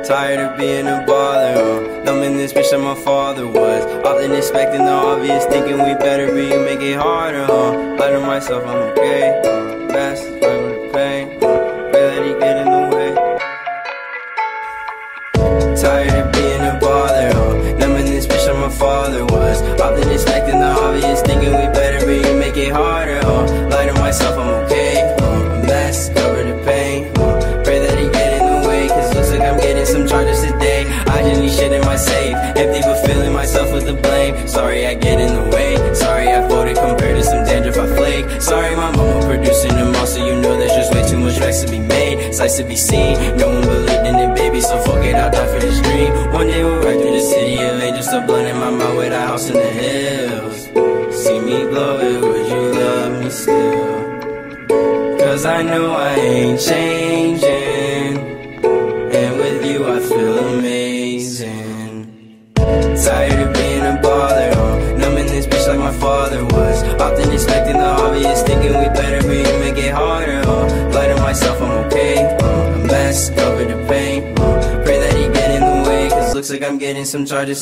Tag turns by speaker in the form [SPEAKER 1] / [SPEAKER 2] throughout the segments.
[SPEAKER 1] Tired of being a bother, numbing this bitch like my father was. Often expecting the obvious, thinking we better, but you make it harder, Lie to myself, I'm okay, Mess, fight with the pain, Pray that he get in the way. Tired of being a bother, numbing this bitch like my father was. Often expecting the obvious, thinking we better, but you make it harder, Lie to myself, I'm okay, a mess, cover the pain, Pray that he get in the way, cause looks like I'm getting some charges today. I just need shit in my safe, empty but feeling myself with the blame. Sorry I get in the way, sorry I folded compared to some dandruff I flake. Sorry my mama producing them all, so you know there's just way too much rice to be made, sights to be seen. No one believed in it, baby, so fuck it, I'll die for this dream. One day we'll ride through the city of angels, a blunt in my mouth with a house in the hills. See me blow it, would you love me still? Cause I know I ain't changing, and with you I feel amazing. Tired of being a bother, numbing this bitch like my father was. Often expecting the obvious, thinking we better, but you make it harder, Lie to myself, I'm okay, a mess, cover the pain, Pray that he get in the way, cause looks like I'm getting some charges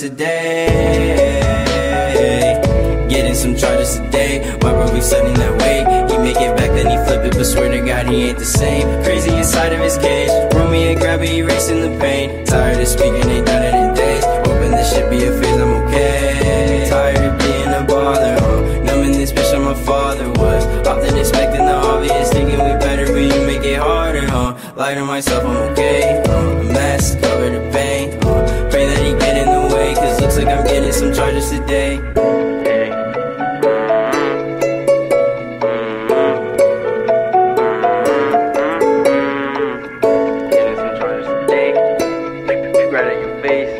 [SPEAKER 1] today. Getting some charges today, my bro be suddenly that way. He make it back, then he flip it, but swear to God he ain't the same. Crazy inside of his cage, roll me and grab it, erasing the pain. Tired of speaking, ain't done it in days. Hoping this shit be a phase, I'm okay. Tired of being a bother, numbing this bitch like my father was. Often expecting the obvious, thinking we better, but you make it harder, Lie to myself, I'm okay, a mess, cover the pain, Pray that he get in the way, cause looks like I'm getting some charges today. Right at your face.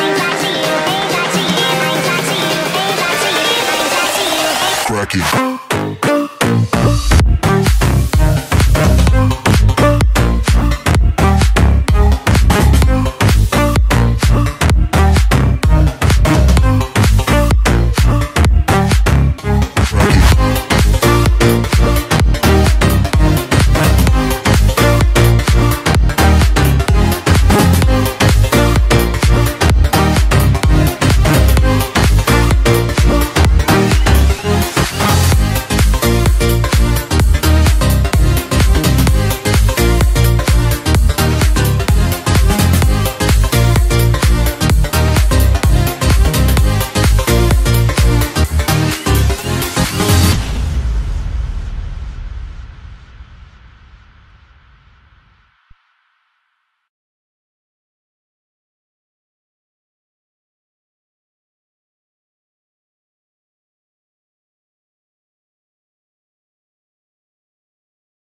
[SPEAKER 2] Cracky.